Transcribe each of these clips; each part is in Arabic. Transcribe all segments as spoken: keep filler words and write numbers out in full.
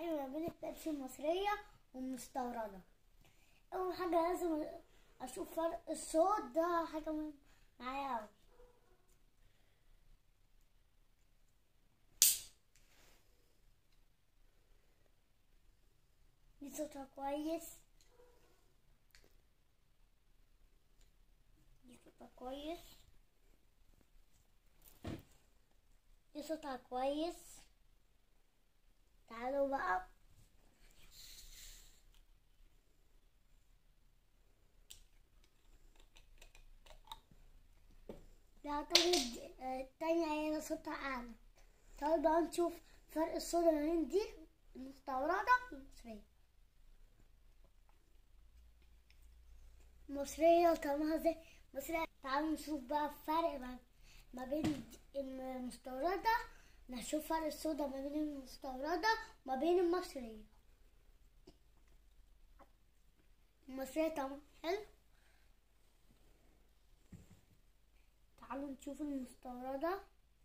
فرق ما بين البيبسي المصرية والمستوردة. أول حاجة لازم أشوف فرق الصوت، ده حاجة مهمة معايا أوي. دي صوتها كويس، دي صوتها كويس، دي صوتها كويس. تعالوا بقى نعتقد التانية هي صوتها أعلى. تعالوا بقى نشوف فرق الصوت ما بين دي المستوردة والمصرية. المصرية طعمها زي المصرية. تعالوا نشوف بقى الفرق ما بين المستوردة. نشوف فرق الصوت ما بين المستوردة وما بين المصرية. المصرية طعمها حلو. تعالوا نشوف المستوردة.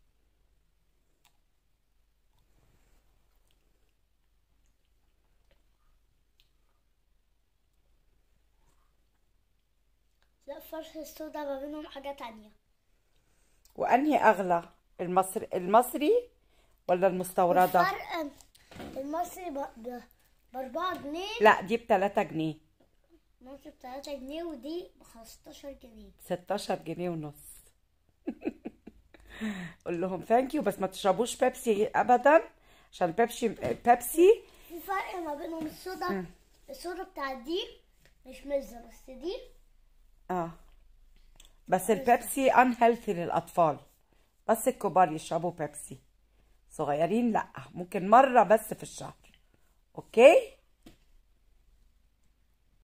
لا، فرق الصوت ما بينهم حاجة تانية. وأنهي أغلى، المصري المصري ولا المستوردة؟ الفرق المصري ب بأربعة جنيه. لا، دي بتلاتة جنيه. المصري بتلاتة جنيه ودي بخمستاشر جنيه. ستاشر جنيه ونص. قول لهم ثانك يو، بس ما تشربوش بيبسي أبدا عشان بيبسي بيبسي في فرق ما بينهم. الصودا الصودا بتاعت دي مش مزة، بس دي اه بس البيبسي ان هيلثي للأطفال، بس الكبار يشربوا بيبسي، صغيرين لا، ممكن مرة بس في الشهر. اوكي.